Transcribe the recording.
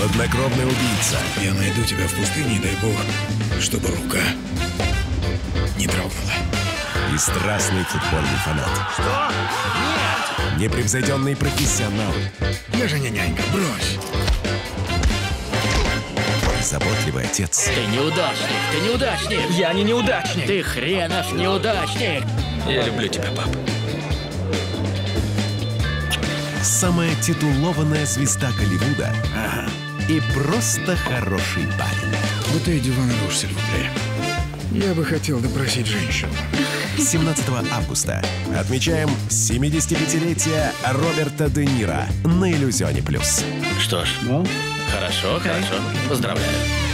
Хладнокровный убийца. Я найду тебя в пустыне, и дай бог, чтобы рука не дрогнула. И страстный футбольный фанат. Что? Нет! Непревзойденный профессионал. Я же не нянька, брось. Заботливый отец. Ты неудачник, ты неудачник! Я не неудачник. Ты хренов неудачник! Я люблю тебя, пап. Самая титулованная звезда Голливуда. Ага. И просто хороший парень. Вот эти диваны уж Сильвупле. Я бы хотел допросить женщину. 17 августа отмечаем 75-летие Роберта Де Ниро на Иллюзионе+. Что ж, хорошо. Поздравляю.